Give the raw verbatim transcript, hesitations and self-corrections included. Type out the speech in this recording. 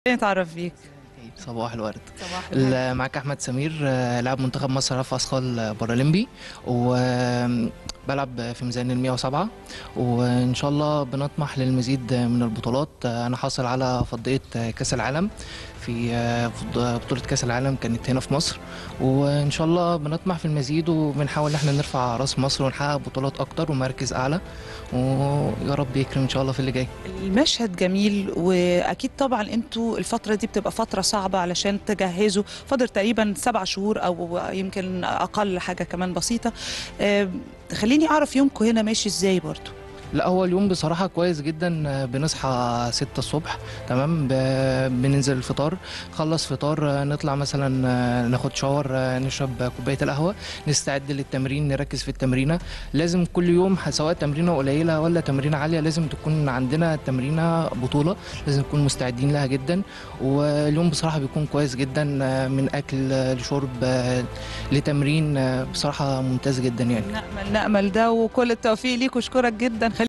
نتعرف بيك. صباح الورد. صباح الخير. ال- معاك احمد سمير، آه، لاعب منتخب مصر رفع اثقال بارالمبي، وبلعب في ميزان ال مية وسبعة، وان شاء الله بنطمح للمزيد من البطولات. آه، انا حاصل على فضية كاس العالم في آه، فض- بطولة كاس العالم كانت هنا في مصر، وان شاء الله بنطمح في المزيد وبنحاول ان احنا نرفع راس مصر ونحقق بطولات اكتر ومراكز اعلى، ويا رب يكرم ان شاء الله في اللي جاي. المشهد جميل، واكيد طبعا انتوا الفتره دي بتبقى فتره صعبه علشان تجهزوا. فاضل تقريبا سبع شهور او يمكن اقل، حاجه كمان بسيطه. آه، خليني اعرف يومكم هنا ماشي ازاي برضو. لا، هو اليوم بصراحة كويس جدا. آه، بنصحى ستة الصبح، تمام. ب- بننزل الفطار، خلص فطار، آه، نطلع مثلا، آه، ناخد شاور، آه، نشرب كوباية القهوة، نستعد للتمرين، نركز في التمرينة. لازم كل يوم، ح- سواء تمرينة قليلة ولا تمرينة عالية، لازم تكون عندنا تمرينة بطولة، لازم نكون مستعدين لها جدا. واليوم بصراحة بيكون كويس جدا، آه، من أكل، آه، لشرب، آه، لتمرين، آه، بصراحة ممتاز جدا يعني. نأمل نأمل ده، وكل التوفيق ليك، واشكرك جدا.